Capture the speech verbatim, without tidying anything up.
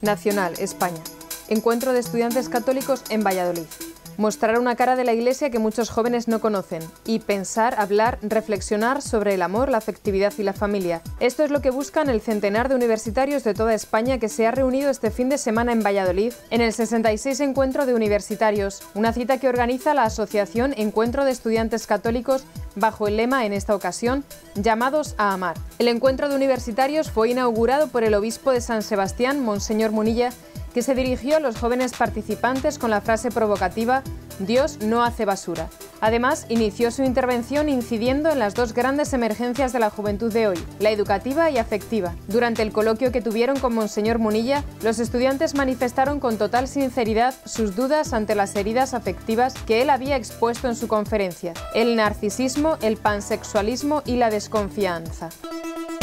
Nacional, España. Encuentro de estudiantes católicos en Valladolid. Mostrar una cara de la Iglesia que muchos jóvenes no conocen y pensar, hablar, reflexionar sobre el amor, la afectividad y la familia. Esto es lo que buscan el centenar de universitarios de toda España que se ha reunido este fin de semana en Valladolid en el sesenta y seis Encuentro de Universitarios, una cita que organiza la Asociación Encuentro de Estudiantes Católicos bajo el lema, en esta ocasión, Llamados a Amar. El Encuentro de Universitarios fue inaugurado por el obispo de San Sebastián, Monseñor Munilla, que se dirigió a los jóvenes participantes con la frase provocativa «Dios no hace basura». Además, inició su intervención incidiendo en las dos grandes emergencias de la juventud de hoy, la educativa y afectiva. Durante el coloquio que tuvieron con Monseñor Munilla, los estudiantes manifestaron con total sinceridad sus dudas ante las heridas afectivas que él había expuesto en su conferencia: el narcisismo, el pansexualismo y la desconfianza.